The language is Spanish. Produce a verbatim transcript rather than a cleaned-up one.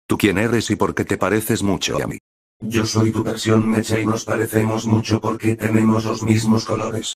¿Tú quién eres y por qué te pareces mucho a mí? Yo soy tu versión mecha y nos parecemos mucho porque tenemos los mismos colores.